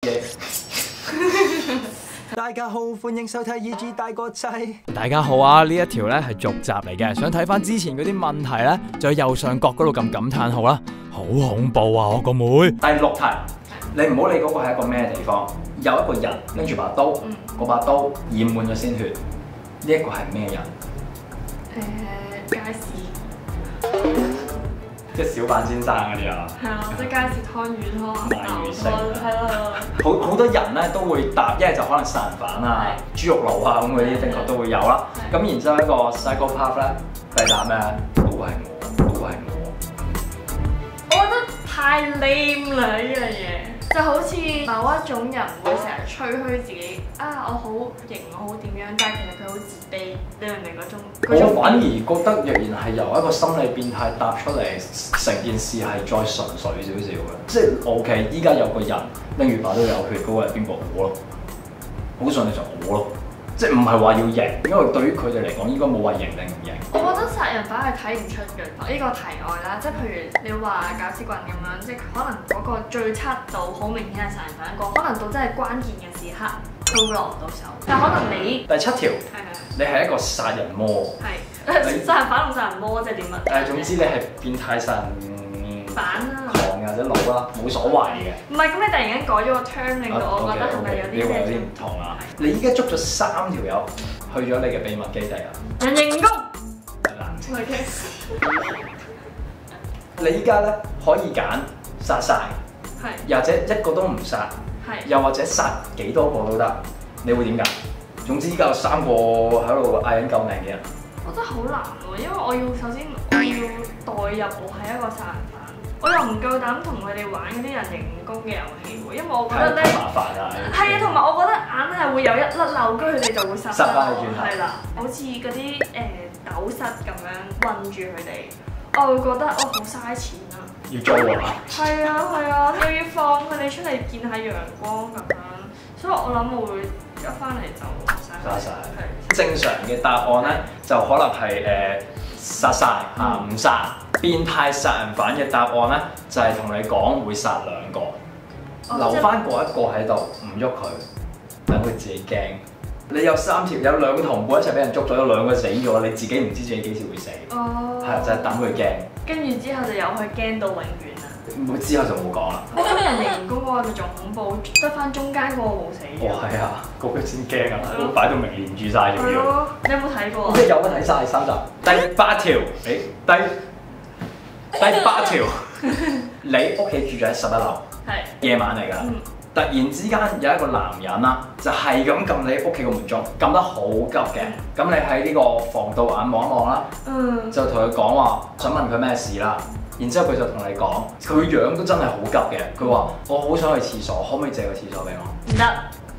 大家好，歡迎收睇《EG 大個仔》。 大家好啊！呢一條咧係續集嚟嘅，想睇翻之前嗰啲問題咧，就喺右上角嗰度撳感嘆號啦。好恐怖啊！我個妹。 第6題，你唔好理嗰個係一個咩地方，有一個人拎住把刀，嗰把刀染滿咗鮮血，呢一個係咩人？ 街市。 即係小販先生嗰啲啊？ 係啊，即係街市攤魚湯、 賣魚食啊係咯。 好多人咧都會答，一係就可能殺人犯啊、豬肉佬啊咁嗰啲，的確都會有啦。咁然之後一個 psychopath 咧，佢答咩？嗰個係我，嗰個係我。 我覺得太 lame 啦呢樣嘢，就好似某一種人會成日吹噓自己啊，我好型，我好點樣，但係其實佢好自卑，你明唔明嗰種？ 我反而覺得，若然係由一個心理變態答出嚟，成件事係再純粹少少嘅。即係 OK，依家有個人拎住把刀有血，嗰個係邊個？我咯，好信你就我咯。即係唔係話要型，因為對於佢哋嚟講，應該冇話型定唔型。 我覺得殺人犯係睇唔出嘅，呢個題外啦。即係譬如你話搞屎棍咁樣，即係可能嗰個最測到好明顯係殺人犯一個，可能到真係關鍵嘅時刻都會落唔到手。但可能你第7條，你係一個殺人魔。 係殺人犯同殺人魔即係點啊？ 總之你係變態殺人犯啊！ 狂或者佬啦，冇所謂嘅。 唔係咁，你突然間改咗個 term，令到我覺得係咪有啲有啲唔同啊？你依家捉咗3條友去咗你嘅秘密基地啊！ 人形蜈冷靜。 蚣。 你依家咧可以揀殺晒，或者一個都唔殺，又或者殺幾多個都得，你會點揀？總之依家有3個喺度嗌緊救命嘅人。 我覺得好難喎，因為我要首先我要代入我係一個殺人犯，我又唔夠膽同佢哋玩嗰啲人形蜈蚣嘅遊戲喎，因為我覺得咧麻煩啊。 係啊，同埋我覺得硬係會有一甩漏，跟住佢哋就會殺翻你轉頭。 係啦，好似嗰啲斗室咁樣困住佢哋，我會覺得好嘥錢啊！ 要租啊？ 係啊，又要放佢哋出嚟見下陽光咁樣，所以我諗我會一翻嚟就殺晒。 正常嘅答案咧，就可能係殺晒嚇唔殺。變態殺人犯嘅答案咧，就係同你講會殺2個，留翻嗰一個喺度唔喐佢，等佢自己驚。你有3條，有2個同伴一齊俾人捉咗，有2個死咗，你自己唔知自己幾時會死。係就係等佢驚。跟住之後就由佢驚到永遠啦。 之後就冇講啦。 我覺得人形蜈蚣嗰個就仲恐怖，得翻中間嗰個冇死。 係啊，嗰個先驚啊！都擺到明連住晒仲要。 你有冇睇過？ 即係有冇睇晒3集？第8條，第8條，你屋企住咗喺11樓，夜晚嚟㗎。突然之間有一個男人啦，就係咁撳你屋企個門鐘，撳得好急嘅。咁你喺呢個防盜眼望一望啦，就同佢講話，想問佢咩事啦。然之後佢就同你講，佢樣都真係好急嘅。佢話：我好想去廁所，可唔可以借個廁所俾我？ 唔得。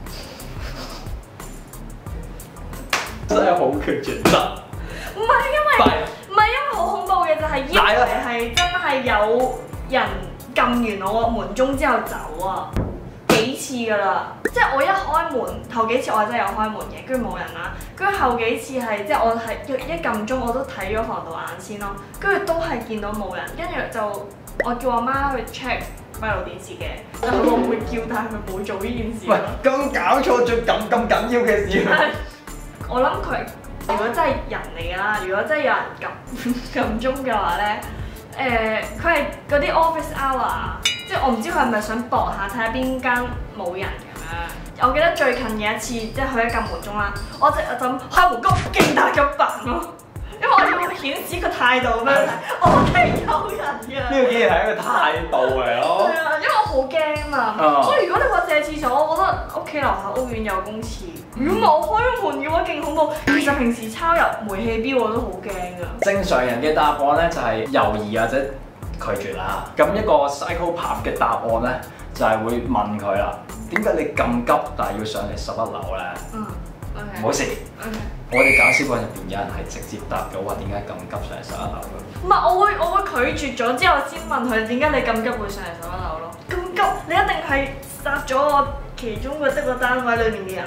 真係好決絕，得。 唔係因為好恐怖嘅就係以為係真係有人撳完我個門鐘之後走啊，幾次㗎啦，即係我一開門頭幾次我係真係有開門嘅，跟住冇人啦，跟住後幾次係即係我係一撳鐘我都睇咗防盜眼先咯，跟住都係見到冇人，跟住就我叫我媽去 check 閉路電視嘅，但係我會叫，但係佢冇做呢件事。 喂，咁搞錯最咁緊要嘅事。 我諗佢如果真係人嚟㗎啦，如果真係有人撳鐘嘅話咧，佢係嗰啲 office hour， 即係我唔知佢係咪想搏下睇下邊間冇人咁樣。我記得最近嘅一次，即係佢一撳門鐘啦，我就開門急勁大咁扮咯，因為我要顯示個態度咩？我係有人㗎。呢個竟然係一個態度嚟咯。 係啊，因為我好驚啊嘛，所以如果你話借廁所，我覺得屋企樓下屋苑有公廁。如果冇開咗門嘅話，勁恐怖。其實平時抄入煤氣錶我都好驚㗎。正常人嘅答案咧就係猶豫或者拒絕啦。咁一個 psychopath 嘅答案咧就係會問佢啦：點解你咁急，但係要上嚟11樓咧？冇事。我哋搞屎棍入邊有人係直接答咗話點解咁急上嚟11樓嘅。唔係，我會拒絕咗之後先問佢點解你咁急會上嚟11樓咯。咁急，你一定係殺咗我其中一個單位裡面嘅人。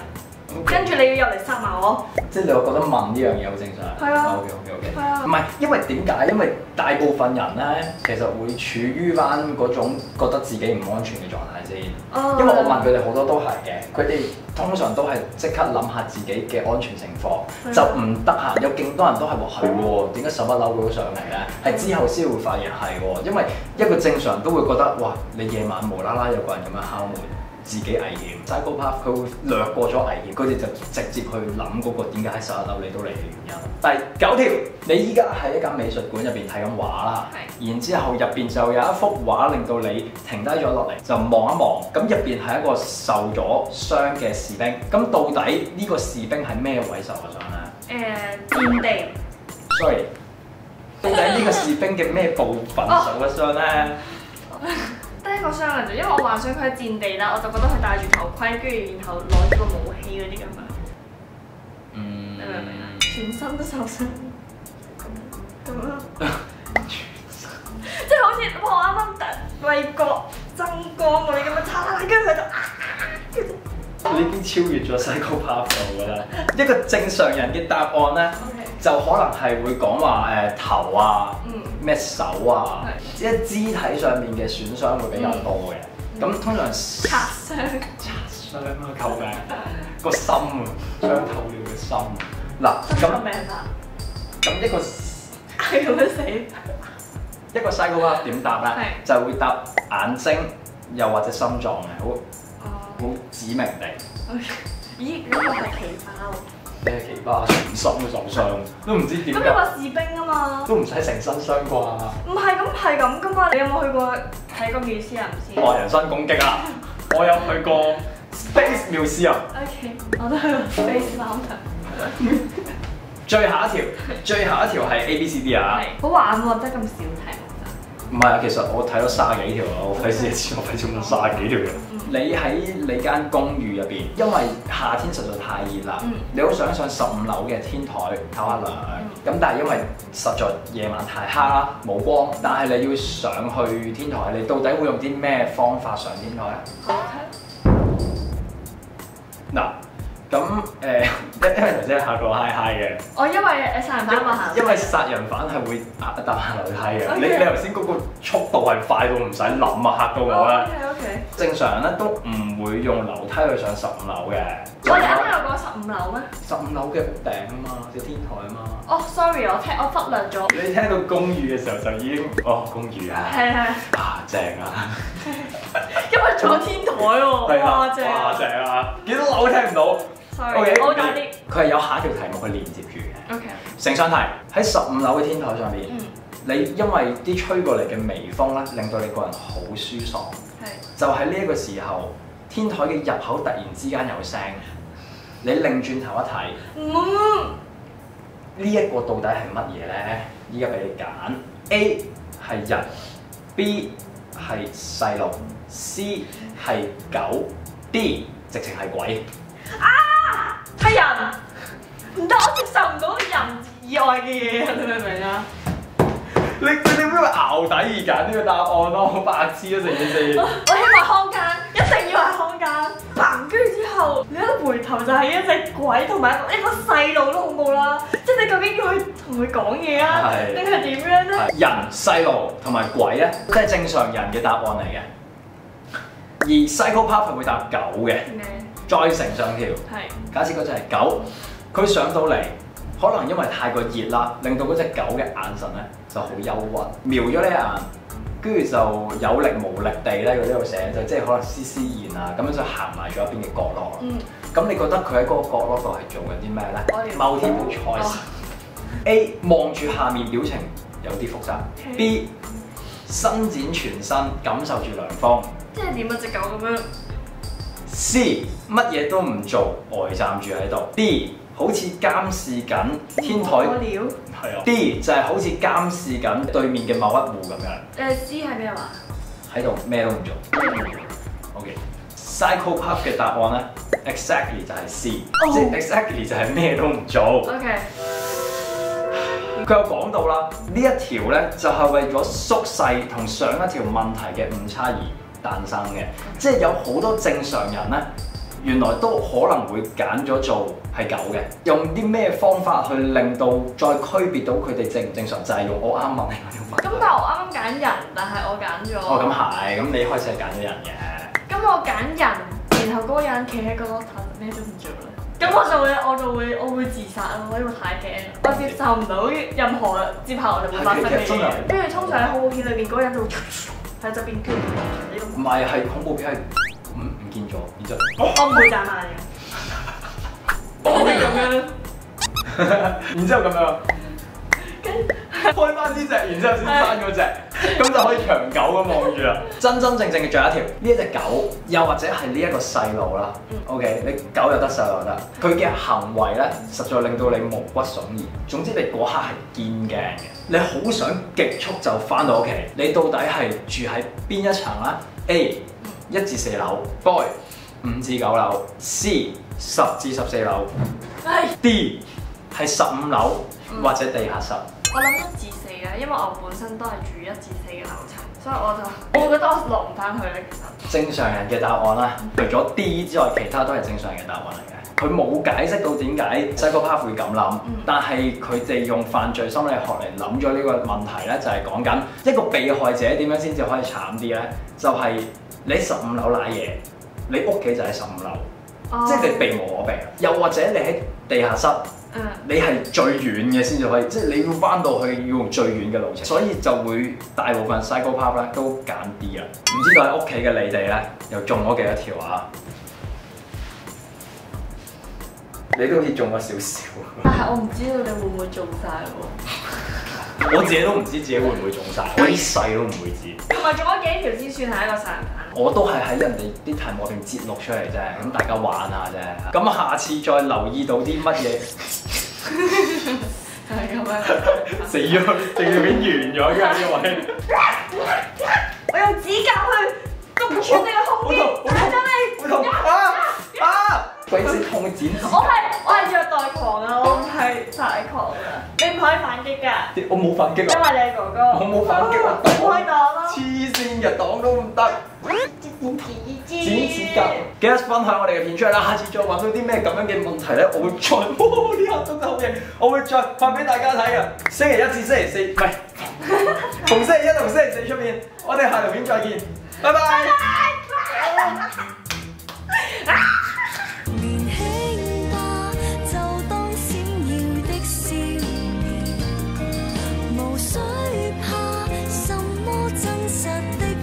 跟住你要入嚟殺埋我。 即係你會覺得問呢樣嘢好正常。 係啊。 OK。 係啊。 唔係，因為點解？因為大部分人咧，其實會處於翻嗰種覺得自己唔安全嘅狀態先。因為我問佢哋好多都係嘅，佢哋通常都係即刻諗下自己嘅安全情況，就唔得閒。有勁多人都係話係喎，點解手不嬲佢都上嚟咧？係之後先會發現係喎，因為一個正常人都會覺得哇，你夜晚無啦啦有個人咁樣敲門。自己危險 ，psychopath 佢會略過咗危險，佢哋就直接去諗嗰個點解喺11樓你都嚟嘅原因。第9條，你依家喺一間美術館入邊睇緊畫啦，然之後入邊就有一幅畫令到你停低咗落嚟，就望一望，咁入邊係一個受咗傷嘅士兵，咁到底呢個士兵係咩位受咗傷咧？ 戰地。 Sorry， 到底呢個士兵嘅咩部分受咗傷咧？ 得一個傷人啫，因為我幻想佢喺戰地啦，我就覺得佢戴住頭盔，跟住然後攞住個武器嗰啲咁樣。你明唔明啊？全身都受傷，咁樣。即係好似我啱啱為國爭光嗰啲咁樣，跟住佢就你已經超越咗 psychopath 我覺得。一個正常人嘅答案咧，就可能係會講話頭啊。咩手啊，即係肢體上面嘅損傷會比較多嘅。咁通常擦傷啊，救命！個心啊，傷透了個心。嗱咁一個係咁樣死。 一個 psychopath 點答咧？就會答眼睛又或者心臟嘅，好指明地。 咦？呢個係奇葩喎！ 你係奇葩，全身都受傷，都唔知點解。 咁你話士兵啊嘛， 都唔使成身傷啩？ 唔係咁係咁噶嘛？你有冇去過睇過 museum先？ 哇！人身攻擊啊！我有去過 Space Museum。 OK， 我都去過 Space Mountain。 最後一條係 ABCD 啊！ 好玩喎，真係咁少題目咋？ 唔係啊，其實我睇咗30幾條啊，我費事一次我睇咗30幾條嘅。你喺你間公寓入邊，因為夏天實在太熱啦，你好想上15樓嘅天台透下涼，咁但係因為實在夜晚太黑啦，冇光，但係你要上去天台，你到底會用啲咩方法上天台啊？嗱。咁因為頭先嚇到嗨嗨嘅， 因為殺人犯嘛因為殺人犯係會搭下樓梯嘅。你頭先嗰個速度係快到唔使諗啊，嚇到我啦。 OK。 正常人咧都唔會用樓梯去上15樓嘅。 我哋啱啱有講15樓咩 ？15樓嘅屋頂啊嘛，即天台啊嘛。 sorry， 我忽略咗。 你聽到公寓嘅時候就已經公寓啊。係。正啊！ 因為仲有天台喎。哇正啊！ 幾多樓聽唔到？ OK， 我大啲。 佢係有下一條題目去連接住嘅。 OK。 承上題喺15樓嘅天台上面，你因為啲吹過嚟嘅微風咧，令到你個人好舒爽。係。就喺呢一個時候，天台嘅入口突然之間有聲，你擰轉頭一睇，呢一個到底係乜嘢咧？依家俾你揀 ，A 係人 ，B 係細路 ，C 係狗 ，D 直情係鬼。 係人，唔得，我接受唔到人以外嘅嘢，你明唔明啊？ 你點解會淆底而揀呢個答案咯？好白痴啊！成件事。 我希望空間，一定要係空間。嘭！跟住之後，你一回頭就係一隻鬼同埋一個細路都恐怖啦。即係你究竟要去同佢講嘢啊，定係點樣咧？ 人、細路同埋鬼咧，都係正常人嘅答案嚟嘅。而 psychopath 係會答狗嘅。再乘上條，假設嗰隻係狗，佢上到嚟，可能因為太過熱啦，令到嗰隻狗嘅眼神咧就好憂鬱，瞄咗你一眼，跟住就有力無力地咧，佢呢度寫就即係可能斯斯然啊，咁樣就行埋咗一邊嘅角落。咁你覺得佢喺嗰個角落度係做緊啲咩咧？Multiple choice。A 望住下面表情有啲複雜。B 伸展全身感受住涼風。 即係點啊？隻狗咁樣。 C 乜嘢都唔做，呆站住喺度。D 好似監視緊天台，係啊。D 就係好似監視緊對面嘅某一戶咁樣。 C 係咩話？ 喺度咩都唔做。OK。Psychopath 嘅答案咧 ，exactly 就係 C， 即係 exactly 就係咩都唔做。 OK。 佢有講到啦，呢一條咧就係為咗縮細同上一條問題嘅誤差而誕生嘅，即係有好多正常人咧原來都可能會揀咗做係狗嘅。用啲咩方法去令到再區別到佢哋正唔正常？就係用我啱問你嗰條問題。 咁但係我啱啱揀人，但係我揀咗。 哦，咁係，咁你開始係揀咗人嘅。 咁我揀人，然後嗰個人企喺個落頭咩都唔做咧。咁我會自殺咯，因為太驚，我接受唔到任何接下來就會發生嘅嘢。跟住通常喺恐怖片裏邊，嗰個人就會喺側邊捐落嚟呢個。 唔係，係恐怖片係唔見咗，然之後我唔會眨眼嘅。我會咁樣， 然之後咁樣，開翻呢隻，然之後先生嗰隻，咁就可以長久咁望住啦。真真正正嘅仲有一條，呢一隻狗，又或者係呢一個細路啦。OK， 你狗又得，細路又得，佢嘅行為咧，實在令到你毛骨悚然。總之你嗰刻係堅驚嘅，你好想極速就翻到屋企。你到底係住喺邊一層啦 ？A 1至4樓 ，Boy 5至9樓 ，C 10至14樓 ，D 係15樓或者地下室。 我諗1至4嘅，因為我本身都係住1至4嘅樓層，所以我覺得我落唔翻去咧。其實正常人嘅答案啦，除咗 D 之外，其他都係正常人嘅答案嚟嘅。佢冇解釋到點解 psychopath 會咁諗，但係佢哋用犯罪心理學嚟諗咗呢個問題咧，就係講緊一個被害者點樣先至可以慘啲咧？就係你15樓瀨嘢，你屋企就喺15樓，即係你避無可避。又或者你喺地下室。你係最遠嘅先至可以，即係你要翻到去要用最遠嘅路程，所以就會大部分 psychopath 咧都揀 D 啦。唔知道喺屋企嘅你哋咧又中咗幾多條啊？你都好似中咗少少。 但係我唔知道你會唔會中晒喎。 我自己都唔知自己會唔會中晒，我一世都唔會知。 同埋中咗幾條先算係一個殺人犯？ 我都係喺人哋啲題目入邊截錄出嚟啫，咁大家玩下啫。咁下次再留意到啲乜嘢， 係咁樣。 死咗，正片完咗嘅呢位。 我用指甲去篤穿你個胸肌，打咗你。 會痛啊！鬼死痛嘅剪指。 我係虐待狂啊！我唔係殺人狂啊！你唔可以反擊㗎。 我冇反擊啊！ 因為你係哥哥。 我冇反擊啊！ 唔可以擋咯。 黐線嘅擋都唔得。剪指甲。記得分享我哋嘅片出嚟啦！下次再揾到啲咩咁樣嘅問題咧，我會再呢下真係好嘢，我會再發俾大家睇嘅。星期1至星期4，唔係逢星期1同星期4出面，我哋下條片再見，拜拜。